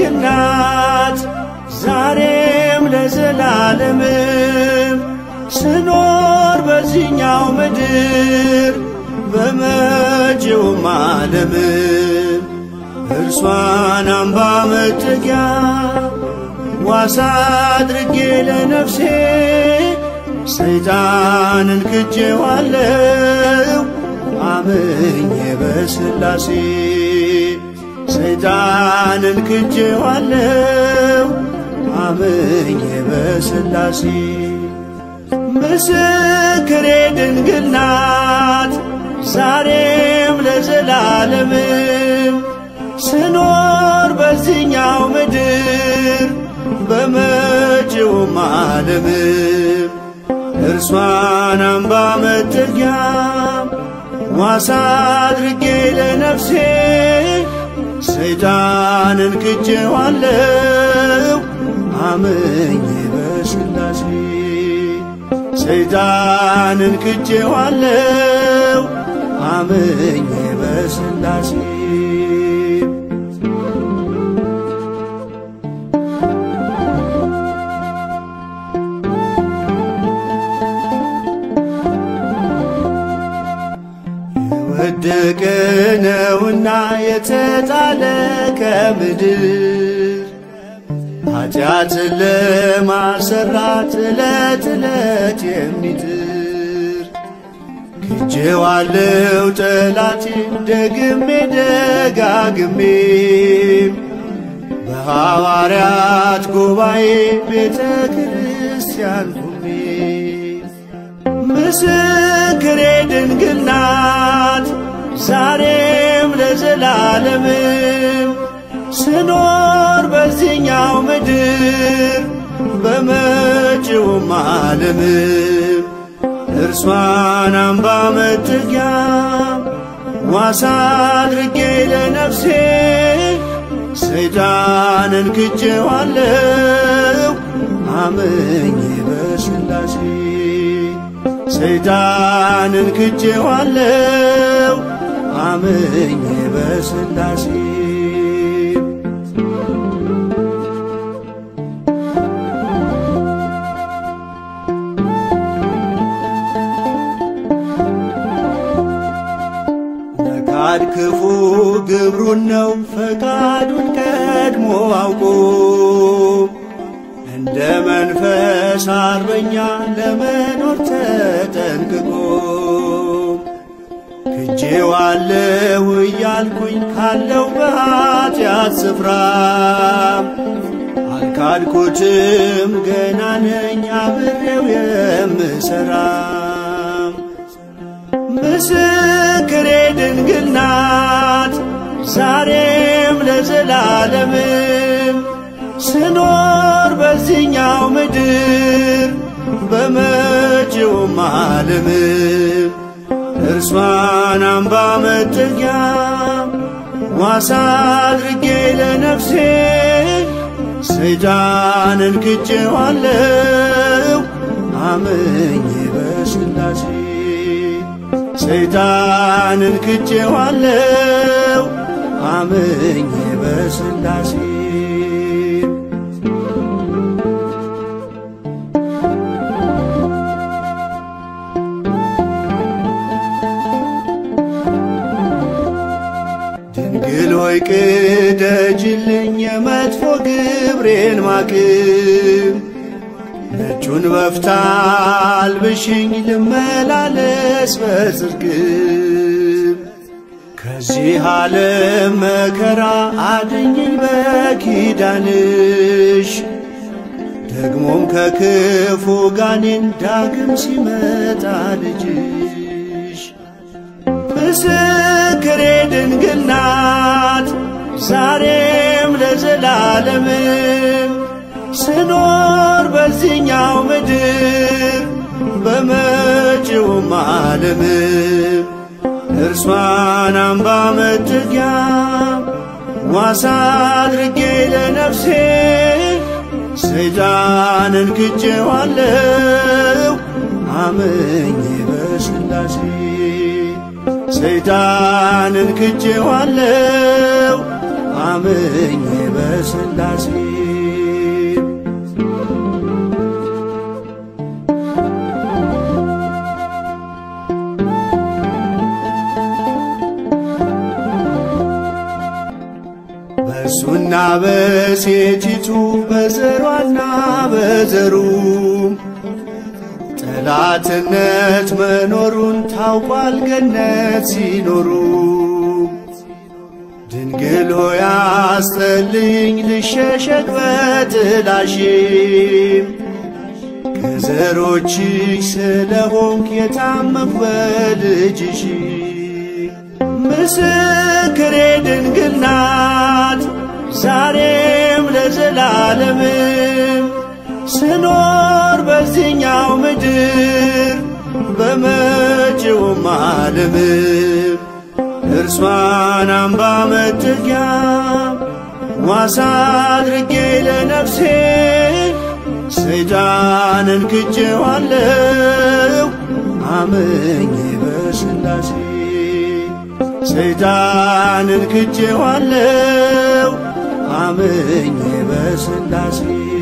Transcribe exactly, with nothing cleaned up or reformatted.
ድንግል ናት ዛሬም ለዘላለምም ስኖር በዚህኛው ምድር በመጪውም ዓለም እርሷን አምባ መጠጊያ ዋሳ አድርጌ ለነፍሴ ሰይጣንን ክጄዋለሁ አምኜ በሥላሴ ሰይጣንን ክጄዋለሁ አምኜ በሥላሴ ምስክሬ ድንግል ናት ዛሬም ለዘላለምም ስኖር በዚህኛው ምድር በመጪውም ዓለም እርሷን አምባ መጠጊያ ዋሳ አድርጌ ለነፍሴ ሰይጣንን ክጄዋለሁ አምኜ በሥላሴ ሰይጣንን ክጄዋለሁ አምኜ በሥላሴ የወደቀ ነውና የተጣለ ከምድር ኃጢአትን ለማሰራት ዕለት ዕለት የሚጥር ክጄዋለሁ ጠላቴን ደግሜ ደጋግሜ በሐዋርያት ጉባኤ ቤተ ክርስቲያን ቆሜ ምስክሬ ድንግል ናት ዛሬም ለዘላለምም ስኖር በዚህኛው ምድር በመጪውም ዓለም እርሷን አምባ መጠጊያ ዋሳ አድርጌ ለነፍሴ ሰይጣንን ክጄዋለሁ አምኜ በሥላሴ ሰይጣንን ክጄዋለሁ አምኜ በሥላሴ ነካድ ክፉ ግብሩን ነው ፈቃዱን ቀድሞ አውቆ እንደ መንፈስ አርበኛ ለመኖር ተጠንቅቆ ክጄዋለሁ እያልኩኝ ካለው በኃጢአት ስፍራ አልካድኩትም ገና ነኝ አብሬው የምሠራ ምስክሬ ድንግል ናት ዛሬም ለዘላለምም ስኖር በዚህኛው ምድር በመጪውም ዓለም እርሷን አምባ መጠጊያ ዋሳ አድርጌ ለነፍሴ ሰይጣንን ክጄዋለሁ አምኜ በሥላሴ ሰይጣንን ክጄዋለሁ አምኜ በሥላሴ ድንግል ሆይ ቅደጅልኝ የመጥፎ ግብሬን ማቅም ነጩን በፍታ አልብሽኝ ልመላለስ በጽድቅ ከዚህ ዓለም መከራ አድኝኝ በኪዳንሽ ደግሞም ከክፉ ጋኔን ዳግም ሲመጣ ልጅሽ ምስክሬ ድንግል ናት ዛሬም ለዘላለምም ስኖር በዚህኛው ምድር በመጪውም ዓለም እርሷን አምባ መጠጊያ ዋሳ አድርጌ ለነፍሴ ሰይጣንን ክጄዋለሁ አምኜ በሥላሴ ሰይጣንን ክጄዋለሁ አምኜ በሥላሴ በእሱና በሴቲቱ በዘሯና በዘሩ ጠላትነት መኖሩን ታውቋል ገነት ሲኖሩ። ድንግል ሆይ አስጠልኝ ልሸሸግ በጥላሽም ከዘሮችሽ ስለሆንክ የታመንኩ በልጅሽ። ምስክሬ ድንግል ናት ዛሬም ለዘላለምም ስኖር በዚህኛው ምድር በመጪውም ዓለም እርሷን አምባ መጠጊያ ዋሳ አድርጌ ለነፍሴ ሰይጣንን ክጄዋለሁ አምኜ በሥላሴ። ሰይጣንን ክጄዋለሁ አምኜ በሥላሴ